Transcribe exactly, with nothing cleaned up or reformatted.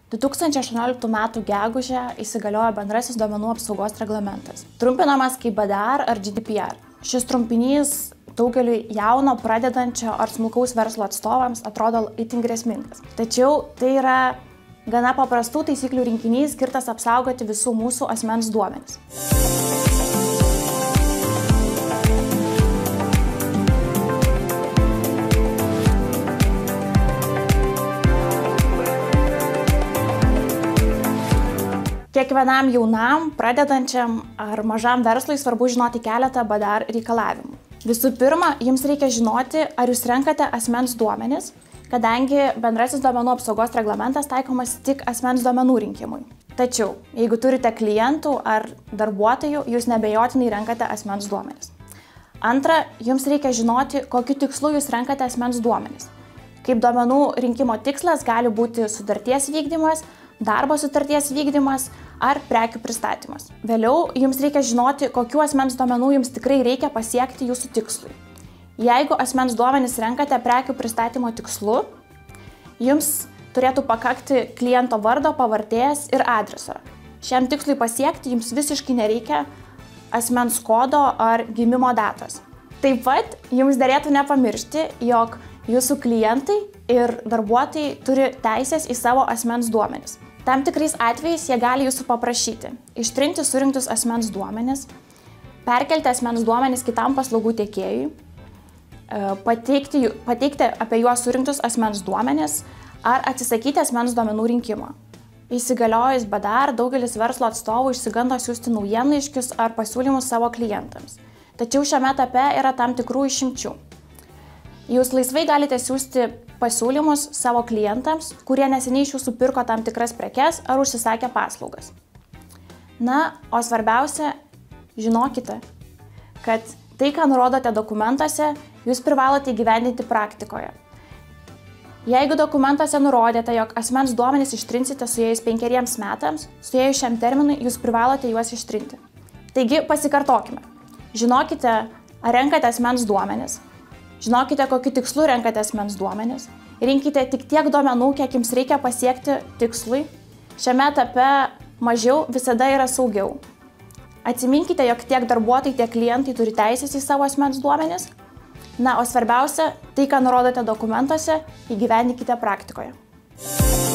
du tūkstančiai aštuonioliktų metų gegužę įsigaliojo bendrasis duomenų apsaugos reglamentas, trumpinamas kaip B D R ar G D P R. Šis trumpinys daugeliui jauno, pradedančio ar smulkaus verslo atstovams atrodo itin grėsmingas. Tačiau tai yra gana paprastų taisyklių rinkinys skirtas apsaugoti visų mūsų asmens duomenis. Kiekvienam jaunam, pradedančiam ar mažam verslui svarbu žinoti keletą B D R reikalavimų. Visų pirma, jums reikia žinoti, ar jūs renkate asmens duomenis, kadangi bendrasis duomenų apsaugos reglamentas taikomas tik asmens duomenų rinkimui. Tačiau, jeigu turite klientų ar darbuotojų, jūs neabejotinai renkate asmens duomenis. Antra, jums reikia žinoti, kokiu tikslu jūs renkate asmens duomenis. Kaip duomenų rinkimo tikslas gali būti sutarties vykdymas, darbo sutarties vykdymas ar prekių pristatymas. Vėliau jums reikia žinoti, kokių asmens duomenų jums tikrai reikia pasiekti jūsų tikslui. Jeigu asmens duomenis renkate prekių pristatymo tikslu, jums turėtų pakakti kliento vardo, pavardės ir adreso. Šiam tikslui pasiekti jums visiškai nereikia asmens kodo ar gimimo datos. Taip pat jums derėtų nepamiršti, jog jūsų klientai ir darbuotojai turi teisės į savo asmens duomenis. Tam tikrais atvejais jie gali jūsų paprašyti ištrinti surinktus asmens duomenis, perkelti asmens duomenis kitam paslaugų tiekėjui, pateikti, pateikti apie juos surinktus asmens duomenis ar atsisakyti asmens duomenų rinkimo. Įsigaliojus B D R, daugelis verslo atstovų išsigando siųsti naujienlaiškius ar pasiūlymus savo klientams. Tačiau šiame etape yra tam tikrų išimčių. Jūs laisvai galite siųsti pasiūlymus savo klientams, kurie neseniai iš jūsų pirko tam tikras prekes ar užsisakė paslaugas. Na, o svarbiausia, žinokite, kad tai, ką nurodote dokumentuose, jūs privalote įgyvendinti praktikoje. Jeigu dokumentuose nurodėte, jog asmens duomenis ištrinsite suėjus penkeriems metams, suėjus šiam terminui jūs privalote juos ištrinti. Taigi, pasikartokime. Žinokite, ar renkate asmens duomenis. Žinokite, kokiu tikslu renkate asmens duomenis. Rinkite tik tiek duomenų, kiek jums reikia pasiekti tikslui. Šiame etape mažiau visada yra saugiau. Atsiminkite, jog tiek darbuotojai, tiek klientai turi teisės į savo asmens duomenis. Na, o svarbiausia, tai, ką nurodote dokumentuose, įgyvendinkite praktikoje.